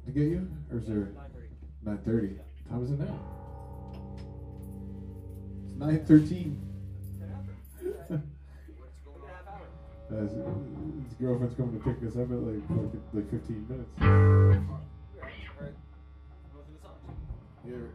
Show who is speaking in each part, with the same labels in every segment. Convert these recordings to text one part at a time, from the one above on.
Speaker 1: to get you? Or is there 9:30? What time is it now? It's 9:13. His girlfriend's coming to pick us up at like 15 minutes. Here.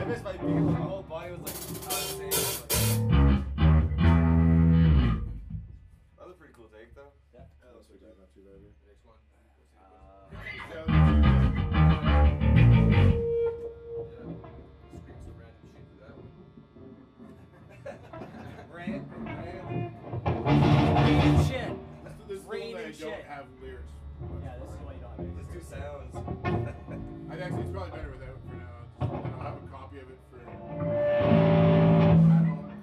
Speaker 2: missed my beat. My whole body was like, that was a pretty cool take, though.
Speaker 3: Yeah.
Speaker 1: That was not too bad.
Speaker 2: The next one. Scream some random shit to that one.
Speaker 3: Random shit.
Speaker 1: This is the one
Speaker 3: Random
Speaker 1: that I
Speaker 3: shit.
Speaker 1: don't have lyrics.
Speaker 3: Yeah, this is why you don't have
Speaker 2: Let's do sounds.
Speaker 1: I actually, it's probably better without for now. And I'll have a copy of it for at home.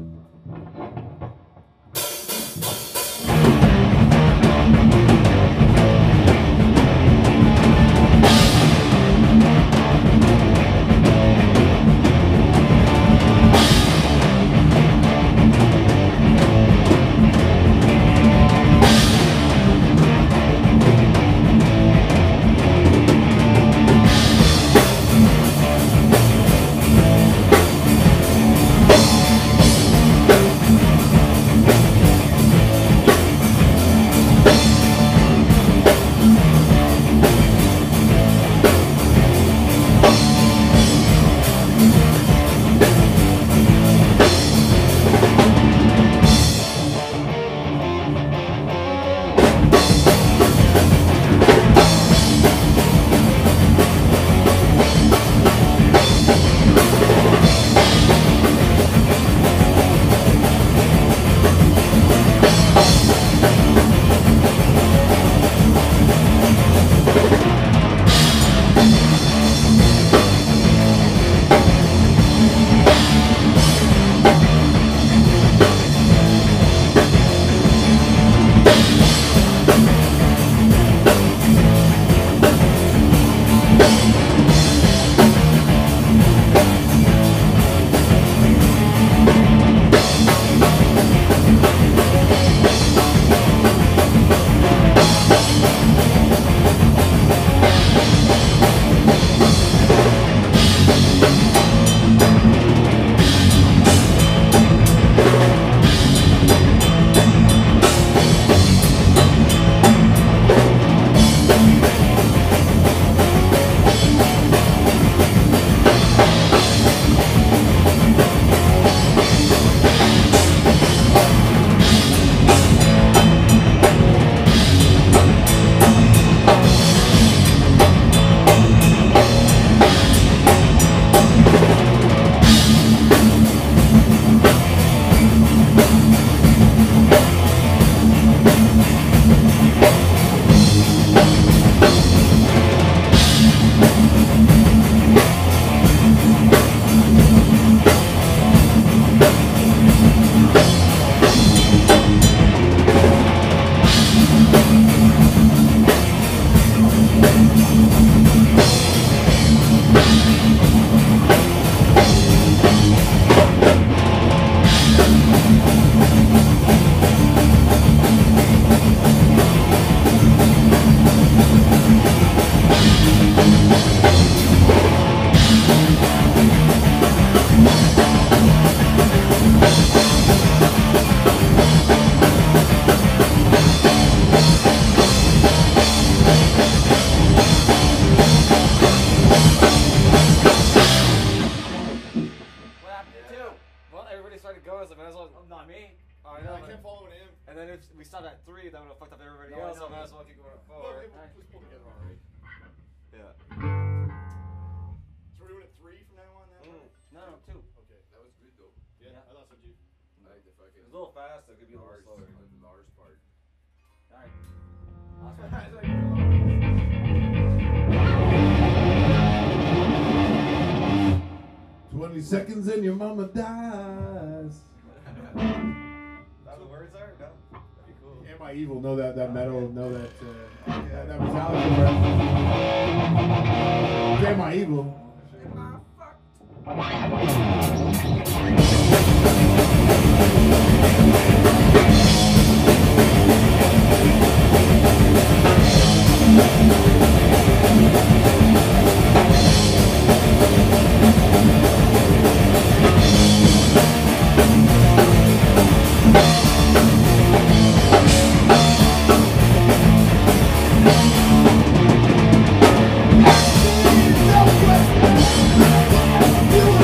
Speaker 2: we stopped at 3, that would have fucked up everybody
Speaker 3: No,
Speaker 2: else, so I
Speaker 3: no.
Speaker 2: might as well keep going at 4.
Speaker 1: Well, it just pull together already.
Speaker 2: Yeah.
Speaker 1: So we're doing it 3 from now on then?
Speaker 3: No, 2.
Speaker 1: Okay.
Speaker 4: That was good though.
Speaker 1: Yeah, I thought so too.
Speaker 4: I like the fucking
Speaker 2: It was a little fast, it could be a little
Speaker 4: Lars,
Speaker 2: slower.
Speaker 4: the Lars part.
Speaker 3: Alright. Awesome.
Speaker 1: 20 seconds and your mama dies.
Speaker 2: That the words are? No? That'd be cool.
Speaker 1: Am I evil? Know that metal, know that
Speaker 2: Yeah.
Speaker 1: that Metallica breath. Am I evil? You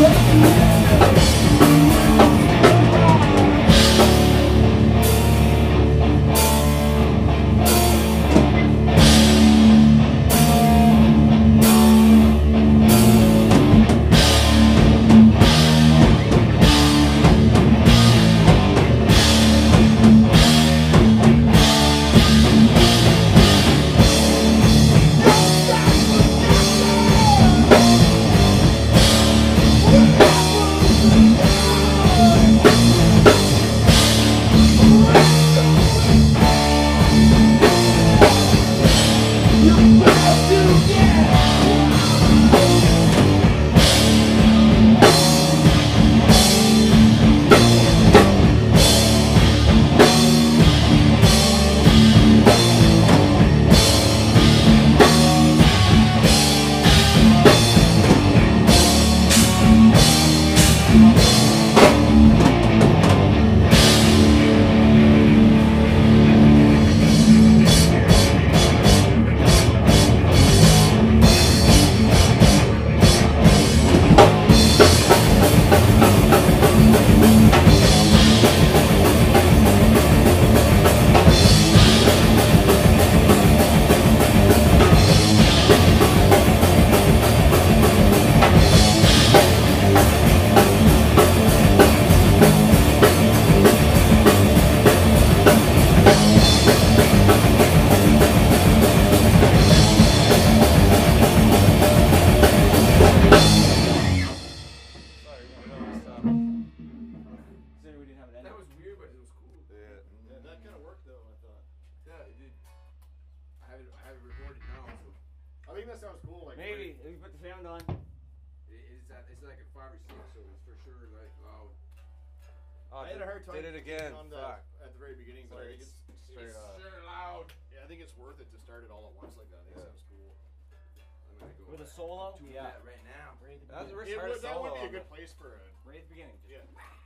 Speaker 1: I think that sounds cool. Like
Speaker 3: Maybe if you put the sound on.
Speaker 4: It's like a 5 or 6, so it's for sure like loud.
Speaker 1: I had a hard time
Speaker 2: Did it again.
Speaker 1: on the, at the very beginning, but I think it's
Speaker 4: Straight up. Sure loud.
Speaker 1: Yeah, I think it's worth it to start it all at once like that. I think it sounds cool.
Speaker 4: I'm gonna go
Speaker 3: With a solo?
Speaker 4: to
Speaker 3: Yeah.
Speaker 4: that right now.
Speaker 3: Right at the
Speaker 2: That's
Speaker 3: beginning.
Speaker 2: a
Speaker 1: That would be a
Speaker 2: solo.
Speaker 1: good place for a
Speaker 3: Right at the beginning. Just
Speaker 1: yeah.